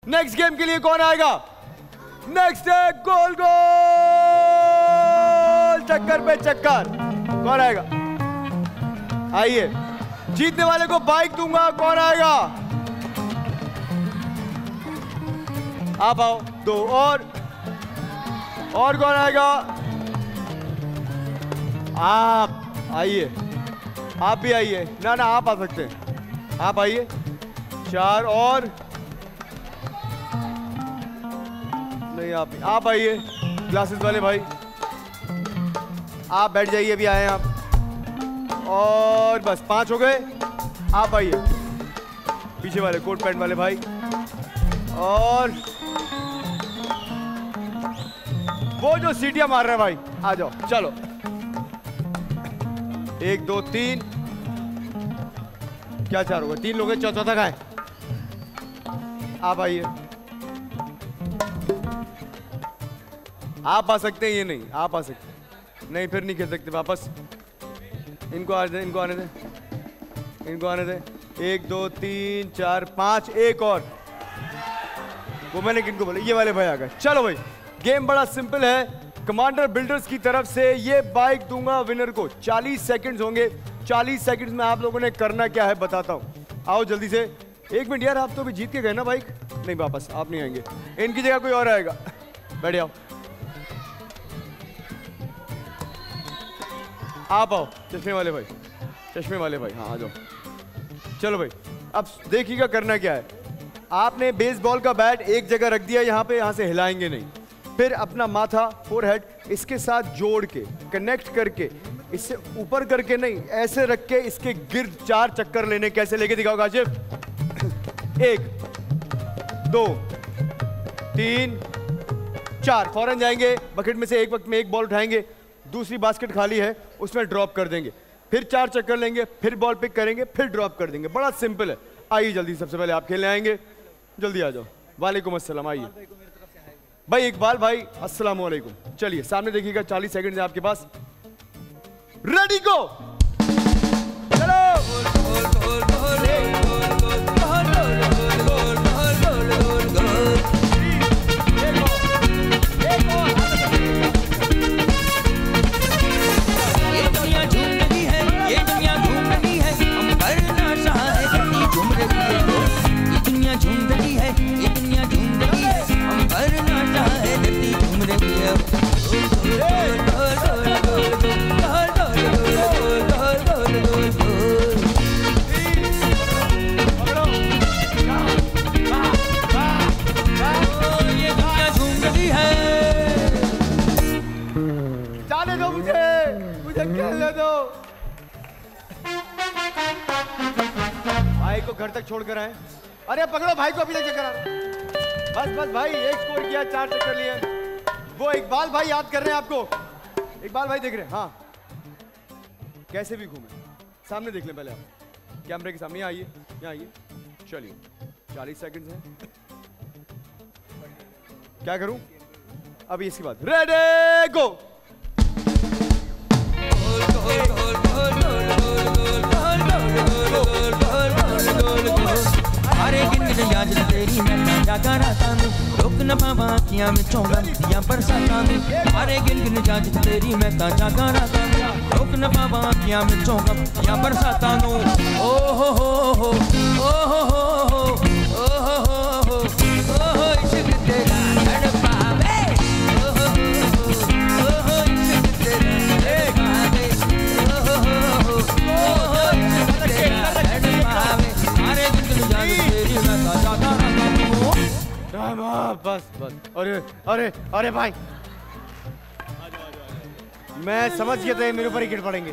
Next game के लिए कौन आएगा? नेक्स्ट है गोल गोल चक्कर पे चक्कर। कौन आएगा? आइए, जीतने वाले को बाइक दूंगा। कौन आएगा? आप आओ। दो और कौन आएगा? आप आइए, आप भी आइए। ना ना, आप आ सकते हैं, आप आइए। 4 और नहीं, आप आइए। ग्लासेस वाले भाई आप बैठ जाइए, अभी आए हैं आप। और बस 5 हो गए। आप आइए, पीछे वाले कोट पैंट वाले भाई। और वो जो सीटियां मार रहे हैं भाई, आ जाओ। चलो 1 2 3, क्या 4 हो गए? 3 लोग हैं, चौथा का है। आप आइए, आप आ सकते हैं। ये नहीं, आप आ सकते हैं। नहीं, फिर नहीं खेल सकते वापस। इनको आने दे, इनको आने दे, इनको आने दे। 1 2 3 4 5, एक और। वो मैंने किनको बोला? ये वाले भाई आ गए। चलो भाई, गेम बड़ा सिंपल है। कमांडर बिल्डर्स की तरफ से ये बाइक दूंगा विनर को। 40 सेकंड्स होंगे। 40 सेकंड्स में आप लोगों ने करना क्या है बताता हूं। आओ जल्दी से। 1 मिनट यार, आप तो अभी जीत के गए ना बाइक। नहीं, वापस आप नहीं आएंगे, इनकी जगह कोई और आएगा। बैठ जाओ, आप आओ। चश्मे वाले भाई, चश्मे वाले भाई, हाँ आ जाओ। चलो भाई, अब देखिएगा करना क्या है। आपने बेसबॉल का बैट एक जगह रख दिया यहाँ पे, यहाँ से हिलाएंगे नहीं। फिर अपना माथा, फोरहेड इसके साथ जोड़ के, कनेक्ट करके, इससे ऊपर करके नहीं, ऐसे रख के इसके गिर्द 4 चक्कर लेने। कैसे लेके दिखाओ काशिफ? 1 2 3 4, फौरन जाएंगे बकेट में से। एक वक्त में एक बॉल उठाएंगे, दूसरी बास्केट खाली है उसमें ड्रॉप कर देंगे। फिर 4 चक्कर लेंगे, फिर बॉल पिक करेंगे, फिर ड्रॉप कर देंगे। बड़ा सिंपल है। आइए जल्दी, सबसे पहले आप खेलने आएंगे। जल्दी आ जाओ। वालेकुम अस्सलाम। आइए भाई, इकबाल भाई अस्सलाम वालेकुम। चलिए सामने देखिएगा, 40 सेकंड है आपके पास। रेडी गो। चलो ये दुनिया झूम रही है, ये दुनिया घूम रही है, हम करना चाहे धरती झूम रही है। ये दुनिया झूम रही है, ये दुनिया झूम रही है, हम करना चाहे धरती झूम रही है। ये दुनिया झूम रही है। जाने दो मुझे खेलने दो। भाई को घर तक छोड़कर आए। अरे पकड़ो भाई को, अभी तक चक्कर आ रहा। बस भाई, एक स्कोर किया, 4 चक्कर लिए। वो इकबाल भाई याद कर रहे हैं आपको। इकबाल भाई देख रहे हैं? हाँ, कैसे भी घूमे। सामने देख लें पहले आप, कैमरे के सामने। आइए, यहाँ आइए। चलिए 40 सेकंड्स हैं। क्या करूं अभी? इसके बाद रेडी गो। अरे गिन याद तेरी मैं जागा राता में, रोक न पावा अखियां में चौंगा दिया बरसाता में। अरे गिन याद तेरी मैं जागा राता में, रोक न पावा अखियां में चौंगा दिया बरसाता नो। ओ हो हो ओ हो हो ओ हो हो इश्क तेरा तड़पावे। ओ हो इश्क तेरा तड़पावे। ओ हो इश्क तेरा तड़पावे। अरे गिन याद तेरी मैं जागा राता में। बस। अरे भाई, मैं समझ गया था मेरे ऊपर ही गिर पड़ेंगे।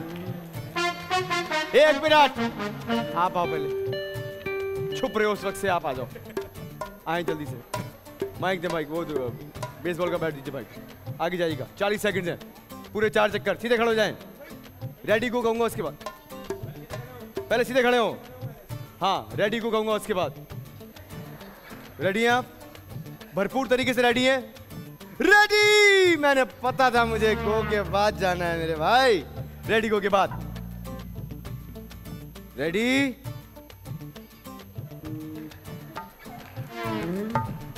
1 मिनट, आप आओ पहले। छुप रहे हो उस वक्त से, आप आ जाओ। आए जल्दी से। माइक दे, माइक। वो बेसबॉल का बैट दीजिए भाई। आगे जाइएगा। 40 सेकंड हैं, पूरे 4 चक्कर। सीधे खड़े हो जाएं। रेडी को कहूंगा उसके बाद। पहले सीधे खड़े हो। हाँ, रेडी को कहूंगा उसके बाद। रेडी हैं आप? भरपूर तरीके से रेडी हैं? रेडी। मैंने पता था मुझे गो के बाद जाना है मेरे भाई। रेडी गो के बाद। रेडी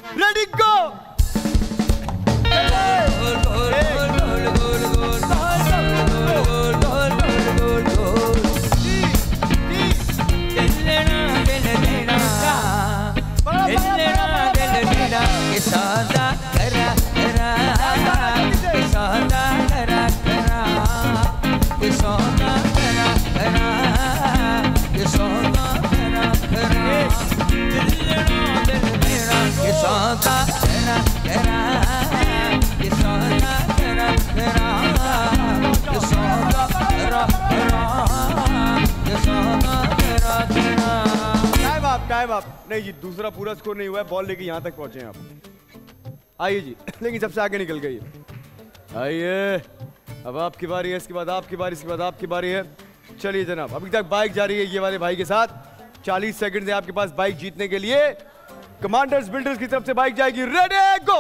मेरा ये सौदा करा करा, ये सौदा करा करा, ये सौदा करा करा, ये सौदा करा करा, दिल मेरा ये सौदा करा करा, ये सौदा करा करा, ये सौदा करा करा, ये सौदा करा करा। टाइम आप नहीं जी, दूसरा पूरा स्कोर नहीं हुआ है, बॉल लेके यहाँ तक पहुंचे हैं आप। आइए जी, लेकिन सबसे आगे निकल गई है। आइए, अब आपकी बारी है, इसके बाद आपकी बारी, इसके बाद आपकी बारी है। चलिए जनाब, अभी तक बाइक जा रही है ये वाले भाई के साथ। 40 सेकंड है आपके पास बाइक जीतने के लिए। कमांडर्स बिल्डर्स की तरफ से बाइक जाएगी, रेडी गो।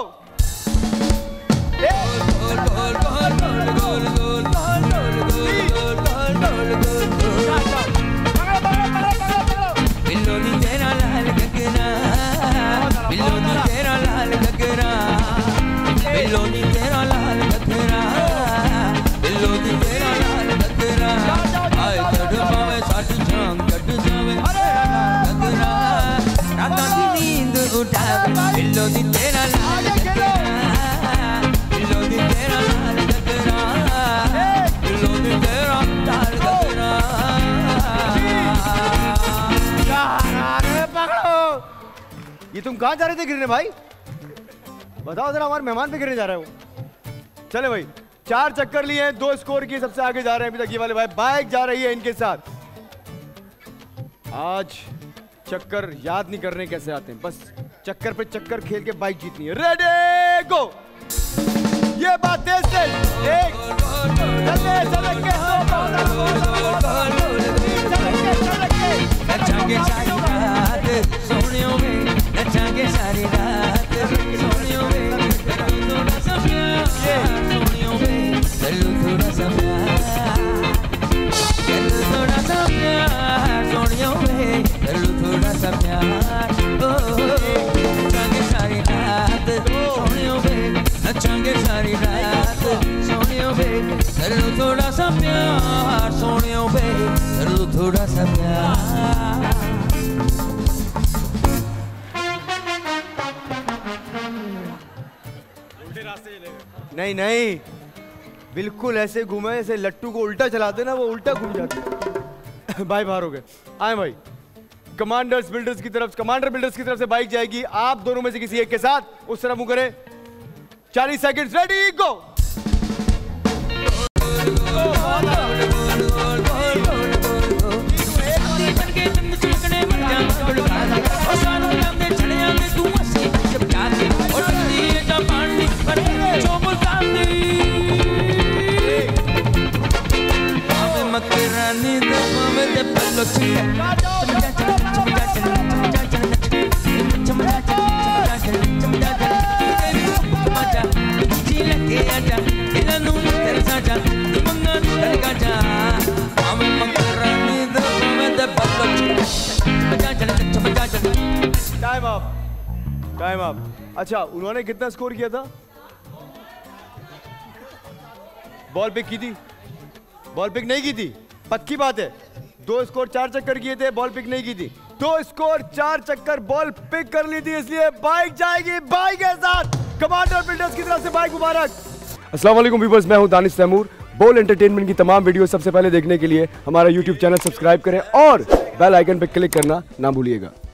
बिल्लोनी तेरा लाल गगरा, बिल्लोनी तेरा लाल गगरा, बिल्लोनी तेरा लाल गगरा, बिल्लोनी तेरा लाल गगरा, आए चढ़ पावे साडी जान कट जावे गगरा, रातां दी नींद उठावे, बिल्लोनी तेरा लाल गगरा, बिल्लोनी तेरा लाल गगरा, बिल्लोनी तेरा लाल गगरा। ये तुम कहाँ जा रहे थे गिरने भाई? बताओ जरा, हमारे मेहमान पे गिरने जा रहे हो। चले भाई, 4 चक्कर लिए हैं, 2 स्कोर किए, सबसे आगे जा रहे हैं अभी तक ये वाले भाई। बाइक जा रही है इनके साथ। आज चक्कर याद नहीं करने कैसे आते हैं, बस चक्कर पे चक्कर खेल के बाइक जीतनी है। Ready go. ये बात तेज से एक चले चले के नचांगे सारी रात सोनियों में, नचांगे सारी रात सोनियों में, करूँ थोड़ा सा प्यार सोनियों में, करूँ थोड़ा सा प्यार, करूँ थोड़ा सा प्यार सोनियों में, करूँ थोड़ा सा प्यार। नचांगे सारी रात सोनियों में, नचांगे सारी रात सोनियों में, करूँ थोड़ा सा प्यार सोनियों में, करूँ थोड़ा सा प्यार। नहीं नहीं, बिल्कुल ऐसे घूमे जैसे लट्टू को उल्टा चलाते ना, वो उल्टा घूम जाते। भाई बाहर हो गए। आए भाई, कमांडर्स बिल्डर्स की तरफ, कमांडर बिल्डर्स की तरफ से बाइक जाएगी आप दोनों में से किसी एक के साथ। उस तरह मुंह करें। 40 seconds, ready go. Time up. अच्छा, उन्होंने कितना स्कोर किया था? बॉल पिक की थी? बॉल पिक नहीं की थी, पक्की बात है। 2 स्कोर 4 चक्कर किए थे, बॉल पिक नहीं की थी। 2 स्कोर 4 चक्कर बॉल पिक कर ली थी, इसलिए बाइक जाएगी बाइक के साथ। कमांडर बिल्डर्स की तरफ से बाइक मुबारक। अस्सलाम वालेकुम व्यूअर्स, मैं हूं दानिश तैमूर। बोल एंटरटेनमेंट की तमाम वीडियो सबसे पहले देखने के लिए हमारा YouTube चैनल सब्सक्राइब करें और बेल आइकन पर क्लिक करना ना भूलिएगा।